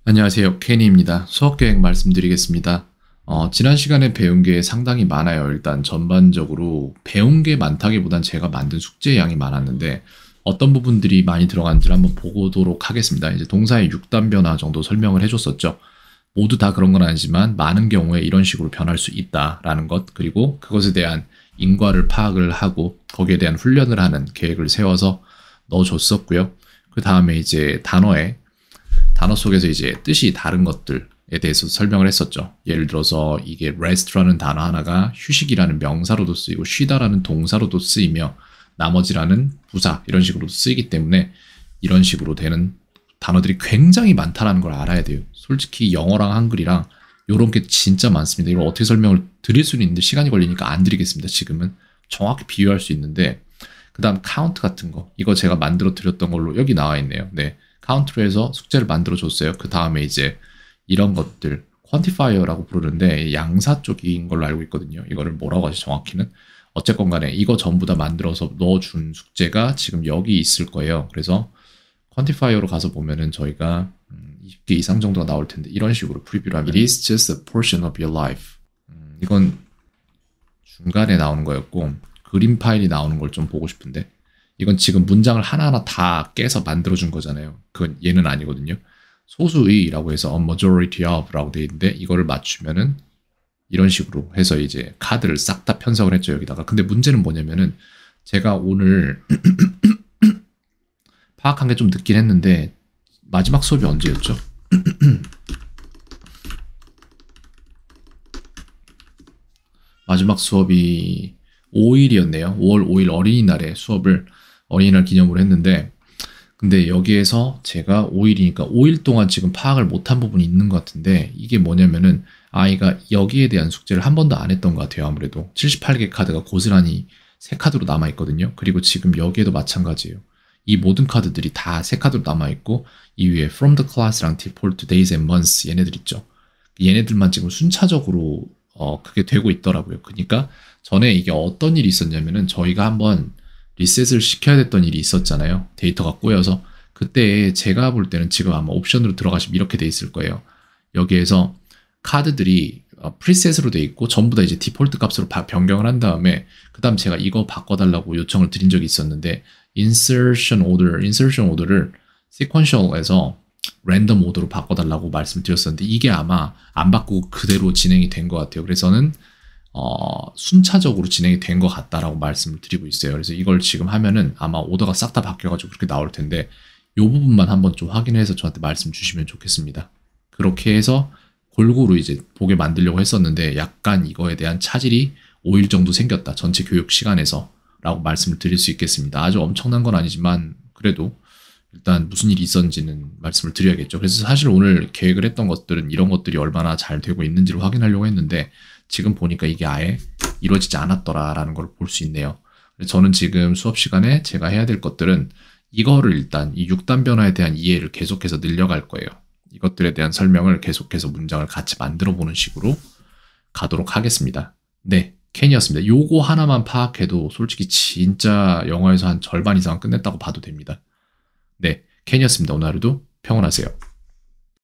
안녕하세요. 케니입니다. 수업계획 말씀드리겠습니다. 지난 시간에 배운 게 상당히 많아요. 일단 전반적으로 배운 게 많다기보단 제가 만든 숙제 양이 많았는데 어떤 부분들이 많이 들어간지를 한번 보도록 하겠습니다. 이제 동사의 6단 변화 정도 설명을 해줬었죠. 모두 다 그런 건 아니지만 많은 경우에 이런 식으로 변할 수 있다라는 것, 그리고 그것에 대한 인과를 파악을 하고 거기에 대한 훈련을 하는 계획을 세워서 넣어줬었고요. 그 다음에 이제 단어 속에서 이제 뜻이 다른 것들에 대해서 설명을 했었죠. 예를 들어서 이게 rest라는 단어 하나가 휴식이라는 명사로도 쓰이고 쉬다라는 동사로도 쓰이며 나머지라는 부사 이런 식으로 쓰이기 때문에 이런 식으로 되는 단어들이 굉장히 많다는 걸 알아야 돼요. 솔직히 영어랑 한글이랑 이런 게 진짜 많습니다. 이걸 어떻게 설명을 드릴 수는 있는데 시간이 걸리니까 안 드리겠습니다. 지금은 정확히 비유할 수 있는데 그 다음 카운트 같은 거 이거 제가 만들어 드렸던 걸로 여기 나와 있네요. 네, 카운트로 해서 숙제를 만들어 줬어요. 그 다음에 이제 이런 것들 퀀티파이어라고 부르는데 양사 쪽인 걸로 알고 있거든요. 이거를 뭐라고 하지 정확히는. 어쨌건 간에 이거 전부 다 만들어서 넣어준 숙제가 지금 여기 있을 거예요. 그래서 퀀티파이어로 가서 보면은 저희가 20개 이상 정도가 나올 텐데 이런 식으로 프리뷰를 하면 It is just a portion of your life. 이건 중간에 나오는 거였고 그림 파일이 나오는 걸 좀 보고 싶은데 이건 지금 문장을 하나하나 다 깨서 만들어준 거잖아요. 그건 얘는 아니거든요. 소수의라고 해서 a majority of 라고 되어 있는데 이거를 맞추면은 이런 식으로 해서 이제 카드를 싹 다 편성을 했죠, 여기다가. 근데 문제는 뭐냐면은 제가 오늘 파악한 게 좀 늦긴 했는데 마지막 수업이 언제였죠? 마지막 수업이 5일이었네요. 5월 5일 어린이날에 수업을 어린이날 기념으로 했는데 근데 여기에서 제가 5일이니까 5일 동안 지금 파악을 못한 부분이 있는 것 같은데 이게 뭐냐면은 아이가 여기에 대한 숙제를 한 번도 안 했던 것 같아요. 아무래도 78개 카드가 고스란히 3카드로 남아있거든요. 그리고 지금 여기에도 마찬가지예요. 이 모든 카드들이 다 3카드로 남아있고 이 위에 from the class랑 default days and months 얘네들 있죠. 얘네들만 지금 순차적으로 그게 되고 있더라고요. 그러니까 전에 이게 어떤 일이 있었냐면은 저희가 한번 리셋을 시켜야 됐던 일이 있었잖아요. 데이터가 꼬여서. 그때 제가 볼 때는 지금 아마 옵션으로 들어가시면 이렇게 돼 있을 거예요. 여기에서 카드들이 프리셋으로 돼 있고 전부 다 이제 디폴트 값으로 변경을 한 다음에 그 다음 제가 이거 바꿔달라고 요청을 드린 적이 있었는데 insertion order를 sequential에서 랜덤 오더로 바꿔달라고 말씀드렸었는데 이게 아마 안 바꾸고 그대로 진행이 된 것 같아요. 그래서는 순차적으로 진행이 된 것 같다라고 말씀을 드리고 있어요. 그래서 이걸 지금 하면은 아마 오더가 싹 다 바뀌어가지고 그렇게 나올 텐데 이 부분만 한번 좀 확인해서 저한테 말씀 주시면 좋겠습니다. 그렇게 해서 골고루 이제 보게 만들려고 했었는데 약간 이거에 대한 차질이 5일 정도 생겼다. 전체 교육 시간에서 라고 말씀을 드릴 수 있겠습니다. 아주 엄청난 건 아니지만 그래도 일단 무슨 일이 있었는지는 말씀을 드려야겠죠. 그래서 사실 오늘 계획을 했던 것들은 이런 것들이 얼마나 잘 되고 있는지를 확인하려고 했는데 지금 보니까 이게 아예 이루어지지 않았더라라는 걸 볼 수 있네요. 저는 지금 수업 시간에 제가 해야 될 것들은 이거를 일단 이 6단 변화에 대한 이해를 계속해서 늘려갈 거예요. 이것들에 대한 설명을 계속해서 문장을 같이 만들어 보는 식으로 가도록 하겠습니다. 네, 캔이었습니다. 요거 하나만 파악해도 솔직히 진짜 영어에서 한 절반 이상은 끝냈다고 봐도 됩니다. 네, 캔이었습니다. 오늘 하루도 평온하세요.